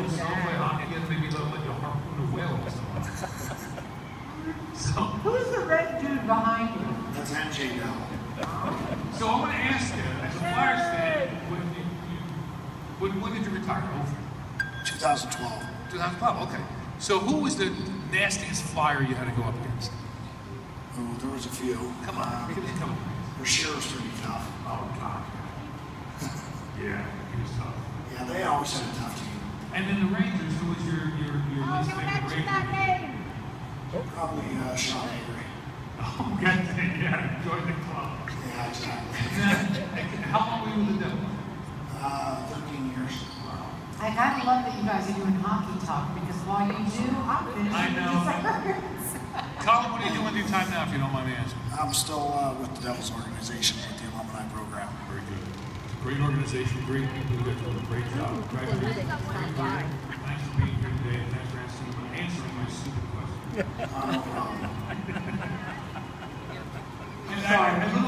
so don't play hockey again, maybe they'll let you harpoon a whale or something. So, who's the red dude behind you? That's andJudi now. So I want to ask you, as a Flyers fan, when did you retire? 2012. 2012, okay. So who was the nastiest Flyer you had to go up against? Oh, there was a few. Come on, come on. Rashear was pretty tough. Oh, God. Yeah, he was tough. Yeah, they always had a tough team. And then the Rangers, who was your least favorite Ranger? Probably Sean Avery. Oh, okay, yeah, join the club. Yeah, exactly. How long were you with the Devils? 13 years. Wow. I kind of love that you guys are doing hockey talk because while you do, I'm finishing I know. desserts. Colin, what are you doing with your time now, if you don't mind me asking? I'm still with the Devils organization with the alumni program. Very good. Great organization, great people who are doing a great job. Congratulations. Thanks for being here today, and thanks for answering my stupid question. No problem. And a little